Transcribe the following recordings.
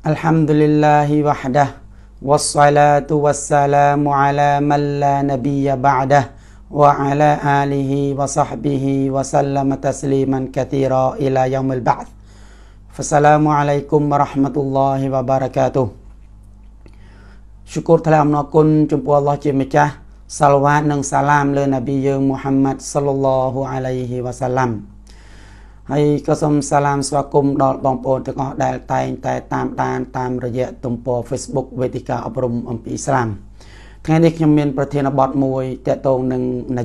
الحمد لله وحده والصلاة والسلام على من لا نبي بعده وعلى آله وصحبه وسلم تسليما كثيرا إلى يوم البعث فالسلام عليكم ورحمة الله وبركاته شكر تلام نكون جمع الله جميعا صلوات نن سلام لنبي محمد صلى الله عليه وسلمให้ก็สมสลามสวัสดิ์ดอลบองโปนจะก็ได้แต่ตามระยะตุ่มโป Facebook เวทีการอบรมอัมพีอิสลามทั้งนี้ยังมีประเทศบอดมวยแต่ตรงหนึ่งนา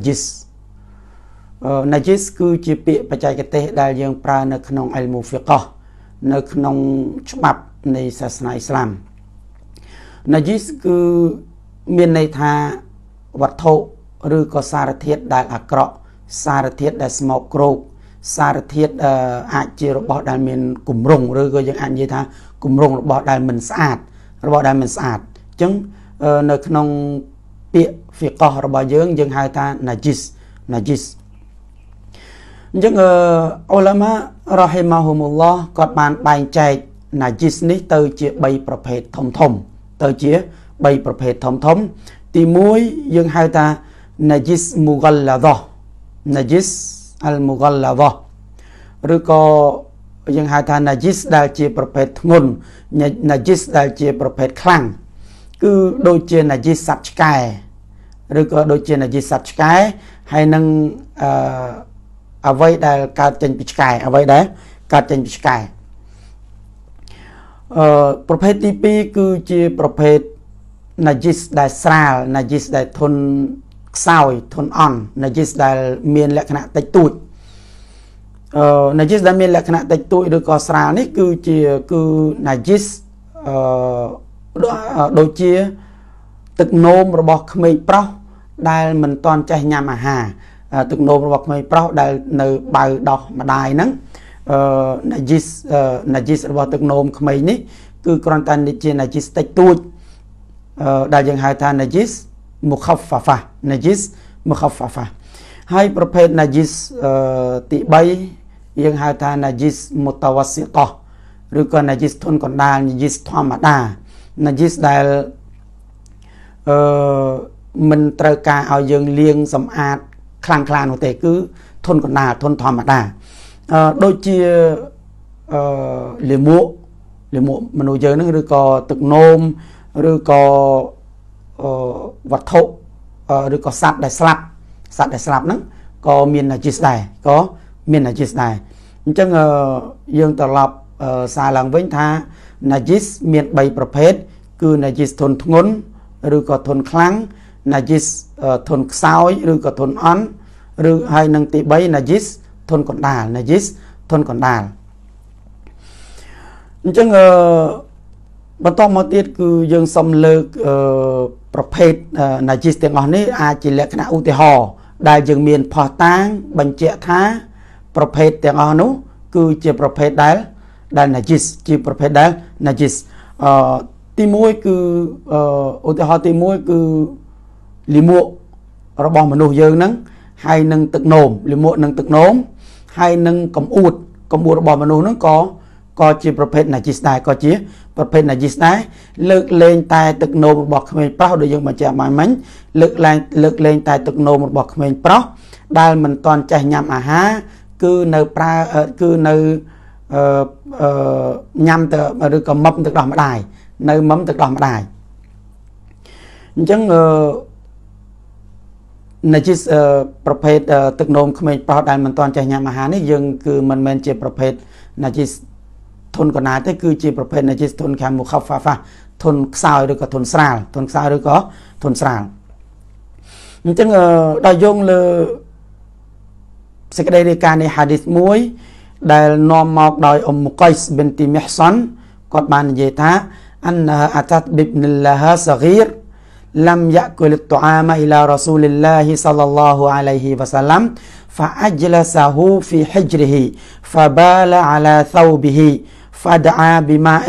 จิสคือจีปีปัจจัยกเตะได้ยังปราในขนมอัลมูฟิกะในขนมฉบับในศาสนาอิสลามนาจิสคือมีในทางวัตถุหรือก็สารเทียดได้อักระสารเทียดได้สมองโกรกสารเทียดอาจจะระบบได้เป็นกลุ่มรงหรือก็ยังอันยี่ท่ากลุ่มรงระบบได้มันสะอาดระบบได้มันสะอาดจึงในขนมเปียฟิกะระบบยังให้ท่านาจิสจึงอัลลอฮ์รอฮิมะฮุมุลลอฮ์ก็บานแบ่งใจนาจิสนี้เตอเจียใบประเภททมเตอเจียใบประเภททมตีมวยยังให้ท่านาจิสมุกัลลาดะนาจิสอัลมุกัลลาดะหรือก็ยังหาทานนาจิสได้เจียประเภทงุนนาจิสได้เจียประเภทคลั่งคือโดยเจียนาจิสสัจกายหรือก็โดยเจียนาจิสสัจกายให้นั่งเอาไว้ได้การเจนปิจกายเอาไว้ได้การเจนปิจกายประเภทที่ปีคือเจียประเภทนาจิสได้สลาลนาจิสได้ทนเศร้าทนอ่อนนาจิสได้เมียนลักษณะติดตุยนาจิสได้เมียนลักษณะติดตุยโดยก่อสลานี่คือนาจิสโดยเจียตึกโนมระบบขมิ้นเปล่าได้มันตอนใจยามอาหารตึกโนมระบบขมิ้นเปล่าได้ในใบดอกมาได้นั้นนาจิสระบบตึกโนมขมิ้นนี้คือกรณีเจียนาจิสติดตุยได้ยังหายทานนาจิสมุขฟ้านาจิสมุขฟ้าให้ประเภทนาจิสติใบยังหาทานาจิสมุตวัสิตหรือก็นาจิสทนก่อนดานาจิสธรรมดานาจิสได้มันตระการเอายังเลี้ยงสำอาดคลางหัวเตคือทนก่อนดาทนธรรมดาโดยเชี่ยเหลี่ยมมนุษย์เยอะนึงหรือก็ตึกโนมหรือก็วัตถุหรือก็สัตว์ได้สลับนั้นก็มีนาจิสได้ก็มีนาจิสได้จังยังตลอดสาหลังเว้นท่านาจิสมีใบประเภทคือนาจิสทนงนหรือก็ทนคลังนาจิสทนเศร้าหรือก็ทนอ่อนหรือให้นังติใบนาจิสทนกดดาลนาจิสทนกดดาลจังบรรทมมาติดคือยังสำเร็จประเภทนาจิสแต่งอันนี้อาจจะเล็กนะอุติหอได้ยังมีพอตั้งบัญเจท้าประเภทแต่งอันนู้คือจะประเภทได้นาจิสจะประเภทได้นาจิสที่มวยคืออุติหอที่มวยคือลิมัวระบอบมนุษย์เยอะนั้นให้หนึ่งตึกโนมลิมัวหนึ่งตึกโนมให้หนึ่งกำอูดระบอบมนุษย์นั้นก็จีประเภทนาจิสได้ก็จีประเภทนาจิสได้เลิกเลงตายตึกโนมบอกขมิ้นเปล่าโดยยังมาเจอมามันเลิกเลงตายตึกโนมบอกขมิ้นเปล่าได้มันตอนใจยำอาหารคือในปลาคือในยำแต่หรือก็มั่มตึกดอกมาได้ในมั่มตึกดอกมาได้จังนาจิสประเภทตึกโนมขมิ้นเปล่าได้มันตอนใจยำอาหารนี่ยังคือมันเป็นเจประเภทนาจิสทนก่อนหน้าที่คือจีประเภทนาจิสทนแคมมุขฟ้าทนซาวหรือก็ทนสลาลทนซาวหรือก็ทนสลาลจึงได้ยงเลยสกเดริการในฮะดิษมวยได้นอมมอกโดยมุกัยส์บินติมิฮซันกอดบานเยธาอันอัตัดบิบนิลลาฮะสกีรลัมยะกุลิตตุอามะอิลารอซูลิลลาฮิซัลลัลลอฮุอะลัยฮิวะซัลลัมفأجلسه في حجره فبال على ثوبه فدعا بماء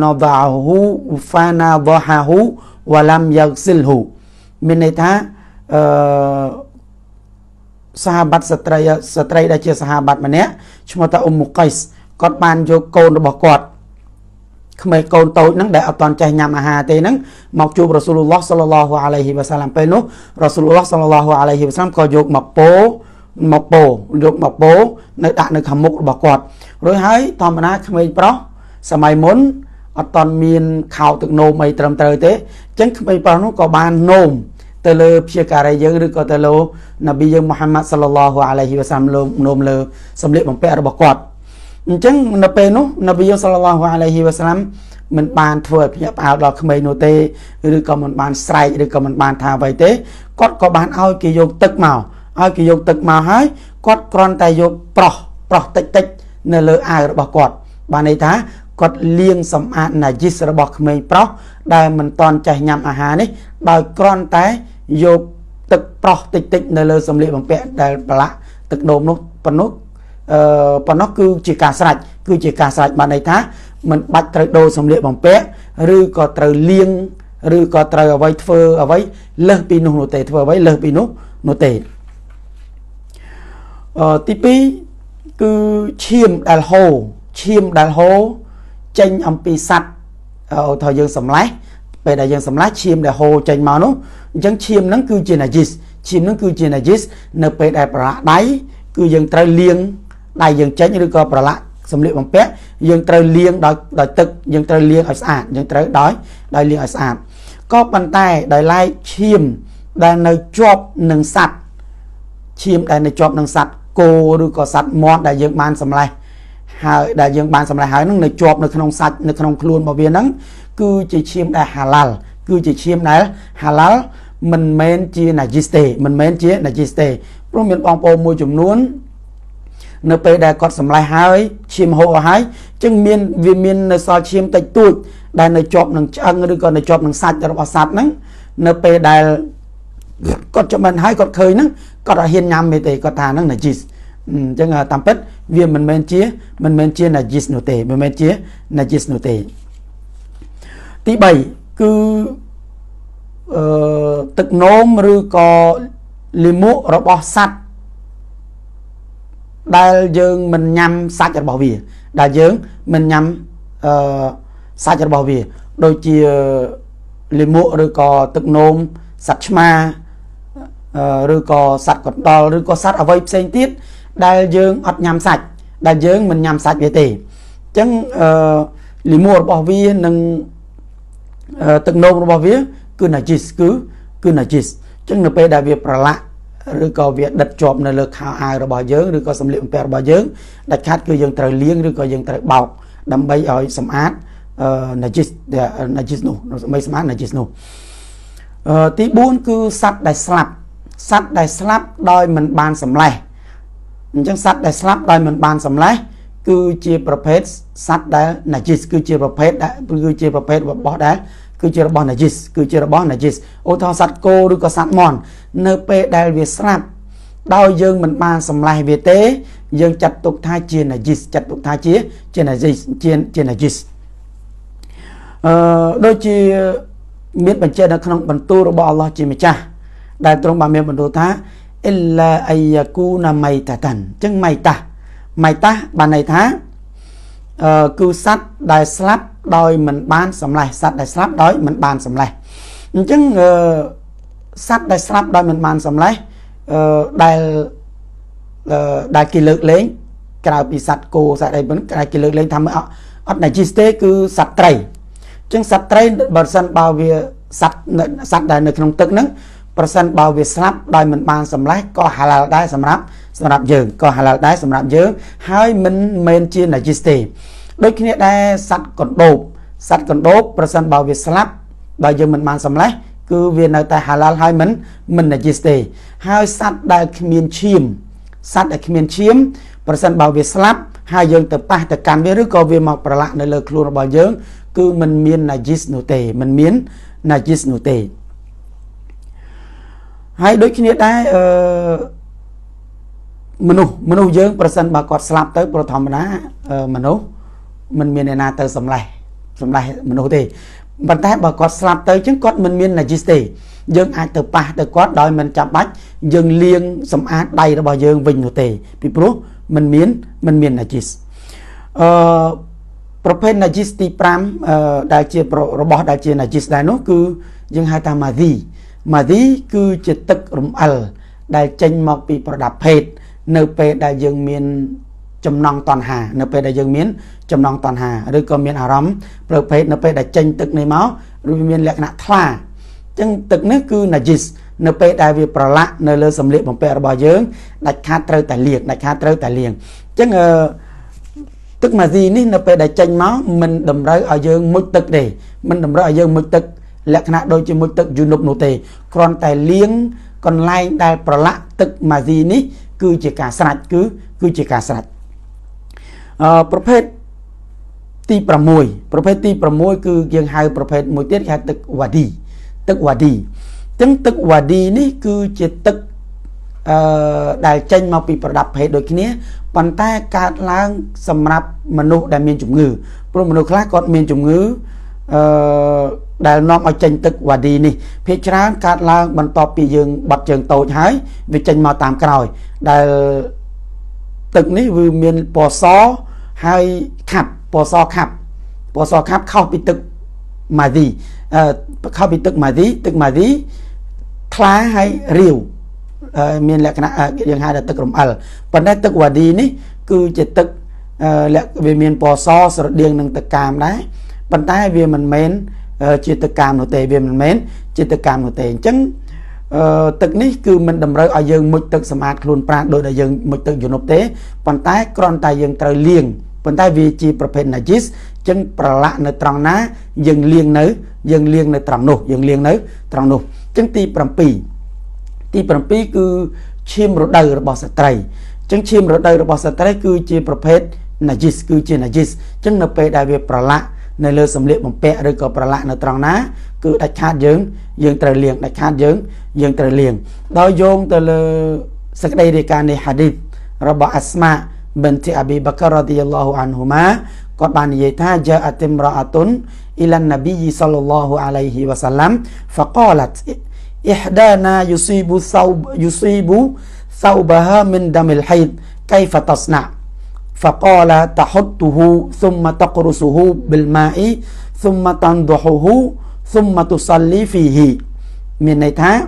فنضحه ولم يغسله من إذا sahabat setrai dari sahabat mana cuma tak Ummu Qais គាត់បានយកកូនរបស់គាត់ không mấy con tôi nắng để ở toàn chạy nhằm hà tê nắng mặc dù Rasulullah sallallahu alaihi wasallam pe nút Rasulullah sallallahu alaihi wasallam có dục một bố nơi đặt nơi khăm mục bọc quạt rồi hãy thầm na không mấy pro sao mày muốn ở toàn miền khảo tự nôm mày trầm trời thế chẳng không mấy pro nó có bàn nôm từ lơ phía cả đây giờ được có từ lơ Nabi dương Muhammad sallallahu alaihi wasallam nôm lơ xâm lệ bằng pe bọc quạt chẳng nộp pe nó Nabi dương sallallahu alaihi wasallam mình bàn thừa phía áo đó không mấy nô tê rồi có một bàn sài rồi có một bàn thà vậy thế có bàn ao kỳ dục tức màu ai kỳ dục tức màu hái quát con tay dục pro tích nơi lỡ ai bọc quạt bàn này thá quát liêng sầm an là dít ra bọc mình pro đây mình toàn chạy nhằm hà đấy đòi con tay dục tức pro tích nơi lỡ sầm lệ bằng vẽ đây là tức đốm nó nó cứ chỉ cả sạch bàn này thá mình bắt trời đồ sầm lệ bằng vẽ rư có trời liêng rư có trời ở vây phơ ở vây lơ pinu nô tệ phơ vây lơ pinu nô tệ tí pi cứ chiêm đàn hô tranh âm pi sạch thời gian sầm lái về đại dương sầm lái chiêm đàn hô tranh màu nó chẳng chiêm nó cứ chỉ là jis nợ về đại bả đáy cứ dừng trời liêng đại dương tránh như có bả lạ sầm lệ bằng pét dừng trời liêng đòi tực dừng trời liêng ở sạn dừng trời đói đòi liêng ở sạn có bàn tay đòi lai chiêm đàn nơi chọp nâng sạch chiêm đàn nơi chọp nâng sạch cô được có sạch món đại dương ban sầm lai đại dương ban sầm lai hỏi nó nơi chọp nơi không sạch nơi không luôn bảo viên nắng cứ chỉ chiêm đại halal mình men chia là giste pro miền bong po môi chủng nuốn nơi pe đại có sầm lai hỏi chiêm hộ hỏi chân miên nơi so chiêm tạch tuổi đại nơi chọp nâng chân được còn nơi chọp nâng sạch cho nó sạch nắng nơi pe đại có cho mình hay có khơi nắng có đã hiền nhầm về thì có thà nó là jis chẳng là tạm pet vì mình men chia là jis nô tệ mình men chia là jis nô tệ tí 7 cứ tực nôm rư có limu rồi bỏ sạch đại dương mình nhằm sạch cho bảo vệ đại dương mình nhằm sạch cho bảo vệ đôi chia limu rồi có tực nôm sạch ma rồi có sạch còn đo rồi có sạch ở vây xanh tiết đại dương ọt nhằm sạch đại dương mình nhằm sạch về tỷ chẳng lì mua bảo vi nâng từng nông bảo vi cứ là jis cứ là jis chẳng là pe đại việt lạ rồi có việc đặt chọp là lực hào ai rồi bảo dương rồi có xâm liệm pe bảo dương đặt khác cứ dương trời liêng rồi có dương trời bọc đâm bay ở sầm át là jis nô mấy sầm át là jis nô tí 4 cứ sạch đại slap đôi mình ban sầm lai chẳng sạch đại slap đôi mình ban sầm lai cứ chia prophet sạch đại najis cứ chia prophet bỏ đá cứ chia bỏ najis ô thọ sạch cô rồi có sạch mòn nơi pe đại việt slap đôi dương mình ban sầm lai về tế dương chặt tục thai chia najis đôi chia miết bản trên là không bản tuរបស់ Allah ជាម្ចាស់ដែលទ្រង់បានមានបន្ទូលថា illa ayyakuna maitatan ចឹង maita បានន័យថាគឺសត្វដែលស្លាប់ដោយមិនបានសម្លេះសត្វដែលស្លាប់ដោយមិនបានសម្លេះអញ្ចឹងសត្វដែលស្លាប់ដោយមិនបានសម្លេះដែលគេលើកលែងក្រៅពីសត្វគោសត្វអីហ្នឹងគេលើកលែងថាអត់ najis ទេគឺសត្វត្រីចឹងសត្វត្រីបើសិនបើវាសត្វដែលនៅក្នុងទឹកហ្នឹងប្រសិនបើវាស្លាប់ដោយមិនបានសម្លេះក៏ហាឡាល់ដែរសម្រាប់យើងហើយមិនមែនជា najis ទេដូចគ្នាដែរសត្វកណ្ដូបប្រសិនបើវាស្លាប់ដោយយើងមិនបានសម្លេះគឺវានៅតែហាឡាល់ហើយមិន najis ទេហើយសត្វដែលគ្មានឈាមប្រសិនបើវាស្លាប់ហើយយើងទៅប៉ះទៅកាន់វាឬក៏វាមកប្រឡាក់នៅលើខ្លួនរបស់យើងគឺมันមាន najis នោះទេហើយដូចគ្នាដែរមនុស្សយើងប្រសិនបើគាត់ស្លាប់ទៅប្រធម្មតាមនុស្សមិនមានអ្នកណាទៅសម្លេះមនុស្សទេប៉ុន្តែបើគាត់ស្លាប់ទៅចឹងគាត់មិនមាន najis ទេយើងអាចទៅប៉ះទៅគាត់ដោយមិនចាំបាច់យើងលាងសម្អាតដៃរបស់យើងវិញនោះទេពីព្រោះមិនមាន najis ប្រភេទ najis ទី5ដែលជារបស់ដែលជា najis ដែរនោះគឺយើងហៅថា madhi គឺជាទឹករំអិលដែលចេញមកពីប្រដាប់ភេទនៅពេលដែលយើងមានចំណង់តណ្ហានៅពេលដែលយើងមានចំណង់តណ្ហាឬក៏មានអារម្មណ៍ព្រៅភេទនៅពេលដែលចេញទឹកនេះមកឬមានលក្ខណៈថ្លាអញ្ចឹងទឹកនេះគឺ najis នៅពេលដែលវាប្រឡាក់នៅលើសម្លៀកបំពាក់របស់យើងដាច់ខាតត្រូវតែលាងអញ្ចឹងទឹកម៉ាស៊ីនេះនៅពេលដែលចេញមកមិនតម្រូវឲ្យយើងមុជទឹកទេមិនតម្រូវឲ្យយើងមុជទឹកលក្ខណៈដូចជាមុជទឹកយូនុបនោះទេគ្រាន់តែលាងកន្លែងដែលប្រឡាក់ទឹកម៉ាស៊ីនេះគឺជាការស្រេចគឺជាការស្រេចប្រភេទទី6គឺយើងហៅប្រភេទមួយទៀតគេហៅទឹកវ៉ាឌីចឹងទឹកវ៉ាឌីនេះគឺជាទឹកដែលចេញមកពីប្រដាប់ភេទដូចគ្នាប៉ុន្តែកើតឡើងសម្រាប់មនុស្សដែលមានជំងឺព្រោះមនុស្សខ្លះគាត់មានជំងឺដែលនាំឲ្យចេញទឹកវ៉ាឌីនេះភាគច្រើនកើតឡើងបន្ទាប់ពីយើងបត់ជើងតូចហើយវាចេញមកតាមក្រោយដែលទឹកនេះវាមានពណ៌សហើយខាប់ពណ៌សខាប់ខុសពីទឹកម៉ាឌីទឹកម៉ាឌីថ្លាហើយរាវមានលក្ខណៈយើងហៅថាទឹករំអិលប៉ុន្តែទឹកវ៉ាឌីនេះគឺជាទឹកវាមានពណ៌សស្រដៀងនឹងទឹកកាមដែរប៉ុន្តែវាមិនមែនជាទឹកកាមនោះទេអញ្ចឹងទឹកនេះគឺមិនតម្រូវឲ្យយើងមុជទឹកសម្អាតខ្លួនប្រាណដោយដែលយើងមុជទឹកយូនុបទេប៉ុន្តែគ្រាន់តែយើងត្រូវលាងប៉ុន្តែវាជាប្រភេទ najis ចឹងប្រឡាក់នៅត្រង់ណាយើងលាងនៅត្រង់នោះចឹងទី7គឺឈាមរដូវរបស់ស្ត្រីចឹងឈាមរដូវរបស់ស្ត្រីគឺជាប្រភេទ najis ចឹងនៅពេលដែលវាប្រឡាក់នៅលើសម្លៀកបំពាក់ឬក៏ប្រឡាក់នៅត្រង់ណាគឺដាច់ខាតយើងត្រូវលាងដោយយោងទៅលើសេចក្តីរាយការណ៍នៃ hadith របស់អាស្មាបិនទីអាប៊ីបកររ៉ាឌីយ៉ាឡោះអានហ៊ូម៉ាគាត់បាននិយាយថាជាអតិមរ៉ាតុនអ៊ីឡានណាប៊ីសល្លឡោះអាឡៃហ៊ីវ៉ាសាឡាំ فقالت إحدانا يصيب ثوبها من دم الحيض كيف تصنع فقال تحطه ثم تقرصه بالماء ثم تنضحه ثم تصلي فيه មានន័យថា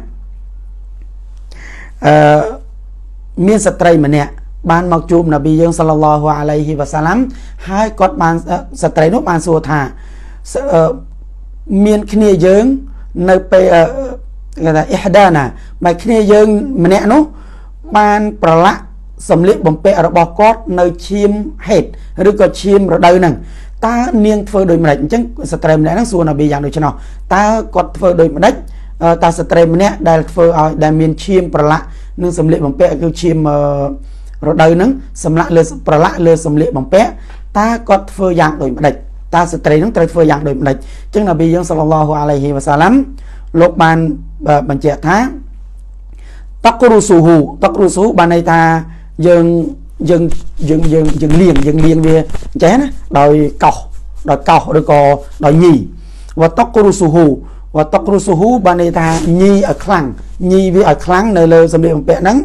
មានស្ត្រីម្នាក់បានមកជួបនប៊ីយើងសល្លឡោះអាឡៃហ៊ីវ៉ាសាឡាំហើយគាត់បានស្ត្រីនោះបានសួរថាមានគ្នាយើងនៅពេលគេថាអ៊ីហ្ដាណាបើគ្នាយើងម្នាក់នោះបានប្រឡាក់សម្លៀកបំពាក់របស់គាត់នៅឈាមហេតុឬក៏ឈាមរដូវហ្នឹងតើនាងធ្វើដូចម្ដេចអញ្ចឹងស្ត្រីម្នាក់ហ្នឹងសួរនប៊ីយ៉ាងដូច្នោះតើគាត់ធ្វើដូចម្ដេចតើស្ត្រីម្នាក់ដែលធ្វើឲ្យដែលមានឈាមប្រឡាក់នឹងសម្លៀកបំពាក់គឺឈាមរដូវហ្នឹងប្រឡាក់លើសម្លៀកបំពាក់តើគាត់ធ្វើយ៉ាងដូចម្ដេចតើស្ត្រីហ្នឹងត្រូវធ្វើយ៉ាងដូចម្ដេចអញ្ចឹងនប៊ីយើងសល្លឡោះអាឡៃហ៊ីវ៉ាសាឡាំលោកបានបញ្ជាក់ថាតករុស៊ូហ៊ូបានន័យថាយើងលាងវាអញ្ចឹងណាដោយកោសឬក៏ដោយញីវតករុស៊ូហ៊ូបានន័យថាញីឲ្យខ្លាំងនៅលើសម្លៀកបំពាក់ហ្នឹង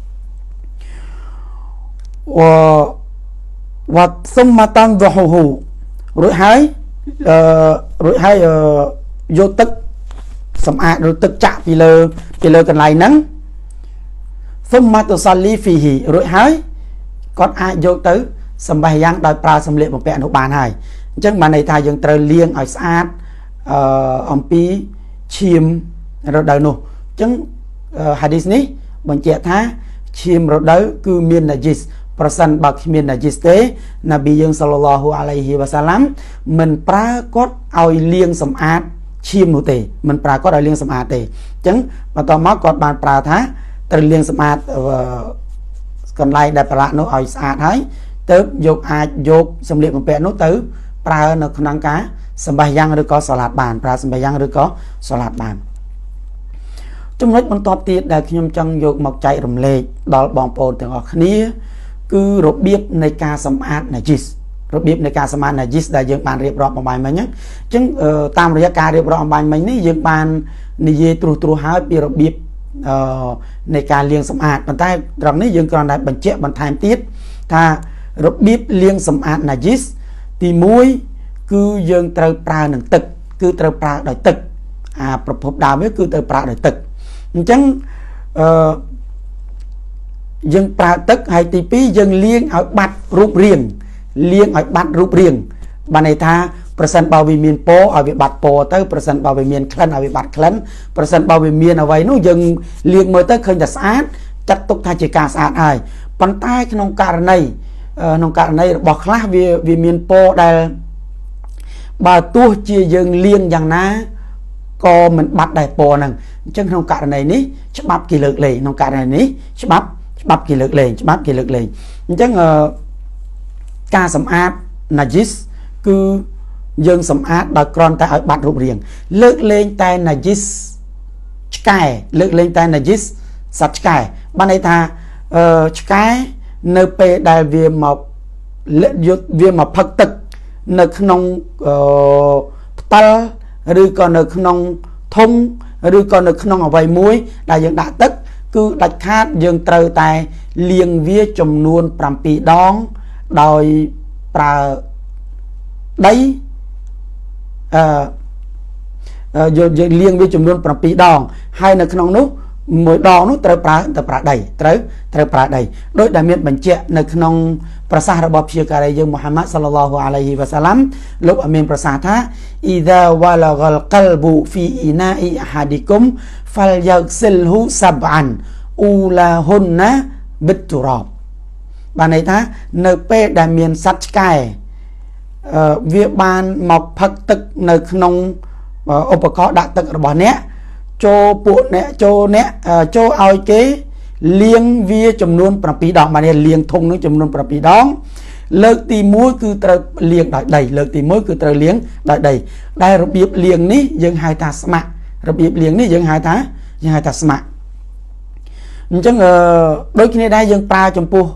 វ៉ាស៊ុមម៉ាតានឌូហ៊ូរួចហើយយកទឹកសម្អាតឬទឹកចាក់ពីលើកន្លែងហ្នឹងស៊ុមម៉ាតុសាលីហ្វីហ៊ីរួចហើយគាត់អាចយកទៅសម្បះយ៉ាងដោយប្រើសម្លៀកបំពាក់នោះបានហើយអញ្ចឹងបានន័យថាយើងត្រូវលាងឲ្យស្អាតអំពីឈាមរដូវនោះអញ្ចឹងហាឌីសនេះបញ្ជាក់ថាឈាមរដូវគឺមាន najis ប្រសិនបើគ្មាន najis ទេនប៊ីយើងសល្លឡោះអាឡៃហ៊ីវ៉ាសាឡាំមិនប្រើគាត់ឲ្យលាងសម្អាតឈាមនោះទេមិនប្រើគាត់ឲ្យលាងសម្អាតទេអញ្ចឹងបន្ទាប់មកគាត់បានប្រើថាត្រូវលាងសម្អាតកន្លែងដែលប្រឡាក់នោះឲ្យស្អាតហើយទៅអាចយកសម្លៀកបំពាក់នោះទៅប្រើនៅក្នុងការសម្បះយ៉ាងឬក៏សាឡាតបានប្រើសម្បះយ៉ាងឬក៏សាឡាតបានចំណុចបន្ទាប់ទៀតដែលខ្ញុំចង់យកមកចែករំលែកដល់បងប្អូនទាំងអស់គ្នាគឺរបៀបនៃការសម្អាត najis ដែលយើងបានរៀបរាប់អំបញ្ញមិញអញ្ចឹងតាមរយៈការរៀបរាប់អំបញ្ញមិញនេះយើងបាននិយាយត្រួសហើយពីរបៀបនៃការលាងសម្អាតប៉ុន្តែត្រង់នេះយើងគ្រាន់តែបញ្ជាក់បន្ថែមទៀតថារបៀបលាងសម្អាត najis ទីទី1គឺយើងត្រូវប្រើនឹងទឹកគឺត្រូវប្រើដោយទឹកប្រភពដើមវាគឺត្រូវប្រើដោយទឹកអញ្ចឹងយើងប្រើទឹកហើយទី2យើងលាងឲ្យបាត់រូបរាងលាងឲ្យបាត់រូបរាងបានន័យថាប្រសិនបើវាមានពណ៌ឲ្យវាបាត់ពណ៌ទៅប្រសិនបើវាមានក្លិនឲ្យវាបាត់ក្លិនប្រសិនបើវាមានអ្វីនោះយើងលាងមើលទៅឃើញតែស្អាតចាត់ទុកថាជាការស្អាតហើយប៉ុន្តែក្នុងករណីរបស់ខ្លះវាមានពណ៌ដែលបើទោះជាយើងលាងយ៉ាងណាក៏មិនបាត់ដែរពណ៌ហ្នឹងអញ្ចឹងក្នុងករណីនេះច្បាប់គេលើកលែងក្នុងករណីនេះច្បាប់គេលើកលែងអញ្ចឹងការសម្អាត najis គឺយើងសម្អាតដោយគ្រាន់តែឲ្យបាត់រូបរាងលើកលែងតែ najis ឆ្កែលើកលែងតែ najis សត្វឆ្កែបានន័យថាឆ្កែនៅពេលដែលវាមកផឹកទឹកនៅក្នុងផ្តិលឬក៏នៅក្នុងធុងឬក៏នៅក្នុងអ្វីមួយដែលយើងដាក់ទឹកគឺដាច់ខាតយើងត្រូវតែលាងវាចំនួន7ដងដោយប្រើដីយើងលាងវាចំនួន7ដងហើយនៅក្នុងនោះមួយដងនោះត្រូវប្រើដីត្រូវប្រើដីដោយដែលមានបញ្ជាក់នៅក្នុងប្រសាសន៍របស់ព្យាការីយើងមូហាម៉ាត់សល្លឡោះអាឡៃហ៊ីវ៉ាសាឡាំលោកមានប្រសាសន៍ថាអ៊ីដាវ៉ាឡាហ្គលកលប៊ូហ្វីអ៊ីណាអ៊ីអាហាឌីគុមហ្វាល់យ៉ាហ្សិលហ៊ូសាប់អានអ៊ូឡាហ៊ុនណាប៊ីទូរ៉បបានន័យថានៅពេលដែលមានសត្វឆ្កែវាបានមកផឹកទឹកនៅក្នុងឧបករណ៍ដាក់ទឹករបស់អ្នកចូលពួកអ្នកចូលឲ្យគេលាងវាចំនួន7ដងបានលាងធុងនឹងចំនួន7ដងលើកទី1គឺត្រូវលាងដោយដីលើកទី1គឺត្រូវលាងដោយដីដែលរបៀបលាងនេះយើងហៅថាស្មាក់របៀបលាងនេះយើងហៅថាស្មាក់អញ្ចឹងដូចគ្នាដែរយើងប្រើចំពោះ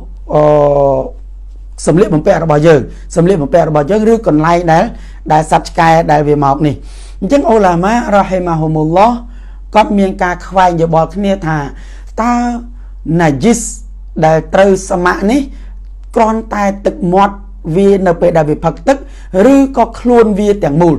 សម្លៀកបំពាក់របស់យើងឬកន្លែងដែលសត្វឆ្កែដែលវាមកនេះអញ្ចឹងអ៊ូឡាម៉ារ៉ាហ៊ីម៉ាហ៊ុមុលឡោះគាត់មានការខ្វែងយោបល់គ្នាថាតើ najis ដែលត្រូវស្មាក់នេះគ្រាន់តែទឹកមាត់វានៅពេលដែលវាផឹកទឹកឬក៏ខ្លួនវាទាំងមូល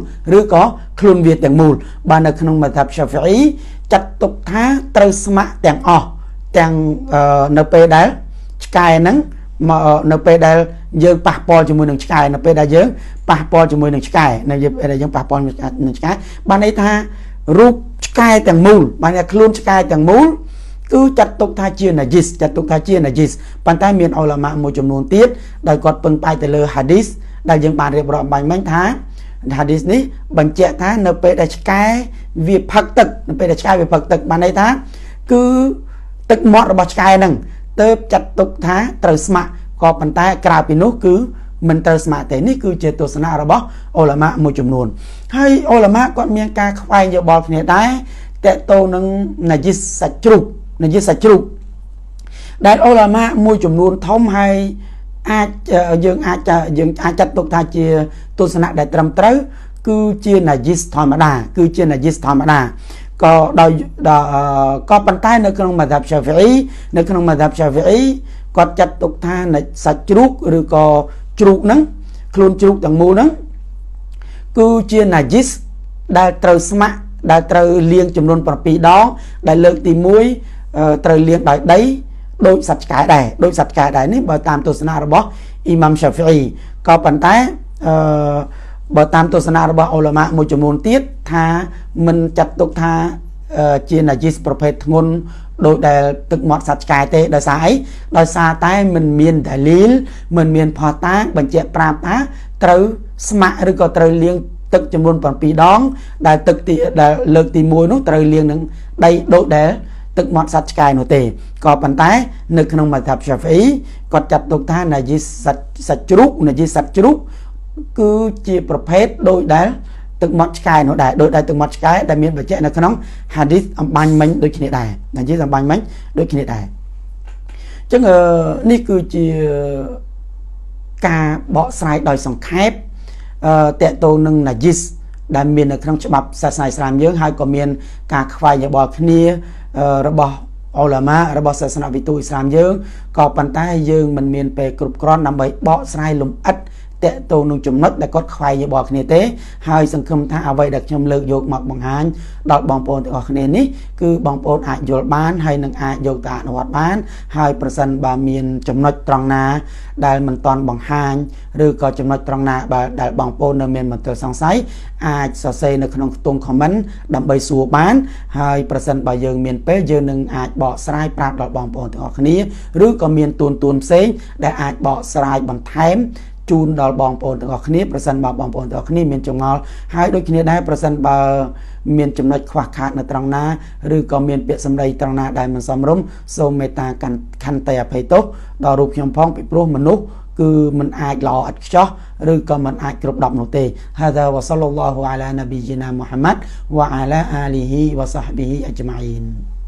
បាទនៅក្នុងម៉ាឌហាប Shafi'i ចាត់ទុកថាត្រូវស្មាក់ទាំងអស់ទាំងនៅពេលដែលឆ្កែហ្នឹងនៅពេលដែលយើងប៉ះពាល់ជាមួយនឹងឆ្កែនៅពេលដែលយើងប៉ះពាល់ជាមួយនឹងឆ្កែនៅពេលដែលយើងប៉ះពាល់នឹងឆ្កែបានន័យថារូបឆ្កែទាំងមូលបានថាខ្លួនឆ្កែទាំងមូលគឺចាត់ទុកថាជា najis ប៉ុន្តែមានអ៊ុលាម៉ាមួយចំនួនទៀតដែលគាត់ពឹងផ្អែកទៅលើ hadith ដែលយើងបានរៀបរាប់បាញ់មិញថា hadith នេះបញ្ជាក់ថានៅពេលដែលឆ្កែវាផឹកទឹកបានន័យថាគឺទឹកមាត់របស់ឆ្កែហ្នឹងទើបចាត់ទុកថាត្រូវស្មាក់ក៏ប៉ុន្តែក្រៅពីនោះគឺមិនត្រូវស្មាក់ទេនេះគឺជាទស្សនៈរបស់អ៊ុលាម៉ាមួយចំនួនហើយអ៊ុលាម៉ាគាត់មានការខ្វែងយោបល់គ្នាដែរតកតងនឹង najis សាច់ជ្រូកដែលអ៊ុលាម៉ាមួយចំនួនធំហើយយើងអាចចាត់ទុកថាជាទស្សនៈដែលត្រឹមត្រូវគឺជា najis ធម្មតាក៏ប៉ុន្តែនៅក្នុងម៉ាឌហាប Shafi'i គាត់ចាត់ទុកថាសាច់ជ្រូកឬក៏ជ្រូកហ្នឹងខ្លួនជ្រូកទាំងមូលហ្នឹងគឺជា najis ដែលត្រូវស្មាក់ដែលត្រូវលាងចំនួន7ដងដែលលើកទី1ត្រូវលាងដោយដីដោយសត្វឆ្កែដែរនេះបើតាមទស្សនៈរបស់អ៊ីម៉ាំ Shafi'i ក៏ប៉ុន្តែបើតាមទស្សនៈរបស់អ៊ុលាម៉ាមួយចំនួនទៀតថាមិនចាត់ទុកថាជា najis ប្រភេទធ្ងន់ដោយដែលទឹកមាត់សត្វឆ្កែទេដោយសារអីដោយសារតែមិនមានដាលីលមិនមានផុសតាងបញ្ជាក់ប្រាប់ថាត្រូវស្មាក់ឬក៏ត្រូវលាងទឹកចំនួន7ដងដែលទឹកទីដែលលើកទី1នោះត្រូវលាងនឹងដីដូចដែលទឹកមាត់សត្វឆ្កែនោះទេក៏ប៉ុន្តែនៅក្នុងម៉ាឌហាប Shafi'i គាត់ចាត់ទុកថា najis សាច់ជ្រូកគឺជាប្រភេទដូចដែលទឹកមាត់ឆ្កែនោះដែរដូចដែលទឹកមាត់ឆ្កែដែលមានបញ្ជាក់នៅក្នុង hadith អំបញ្ញមិញដូចគ្នាដែរអញ្ចឹងនេះគឺជាការបកស្រាយដោយសង្ខេបតកតងនឹង najis ដែលមាននៅក្នុងច្បាប់សាសនាអ៊ីស្លាមយើងហើយក៏មានការខ្វែងយោបល់គ្នារបស់អ៊ុលាម៉ារបស់សាសនាវិទូអ៊ីស្លាមយើងក៏ប៉ុន្តែយើងមិនមានពេលគ្រប់គ្រាន់ដើម្បីបកស្រាយលម្អិតតេតូនឹងចំណុចដែលគាត់ខ្វាយយោបល់គ្នាទេហើយសង្ឃឹមថាអ្វីដែលខ្ញុំលើកយកមកបង្ហាញដល់បងប្អូនទាំងអស់គ្នានេះគឺបងប្អូនអាចយល់បានហើយនឹងអាចយកទៅអនុវត្តបានហើយប្រសិនបើមានចំណុចត្រង់ណាដែលមិនទាន់បង្ហាញឬក៏ចំណុចត្រង់ណាដែលបងប្អូននៅមានមន្ទិលសង្ស័យអាចសរសេរនៅក្នុងខ្ទង់ comment ដើម្បីសួរបានហើយប្រសិនបើយើងមានពេលយើងនឹងអាចបកស្រាយប្រាប់ដល់បងប្អូនទាំងអស់គ្នាឬក៏មានទួនផ្សេងដែលអាចបកស្រាយបន្ថែមជូនដល់បងប្អូនទាំងអស់គ្នាប្រសិនបើបងប្អូនទាំងអស់គ្នាមានចម្ងល់ហើយដូចគ្នាដែរប្រសិនបើមានចំណុចខ្វះខាតនៅត្រង់ណាឬក៏មានពាក្យសម្ដីត្រង់ណាដែលមិនសមរម្យសូមមេត្តាខន្តីអភ័យទោសដល់រូបខ្ញុំផងពីព្រោះមនុស្សគឺមិនអាចល្អឥតខ្ចោះឬក៏មិនអាចគ្រប់10នោះទេ هذا وصلى الله على نبينا محمد وعلى آله وصحبه أجمعين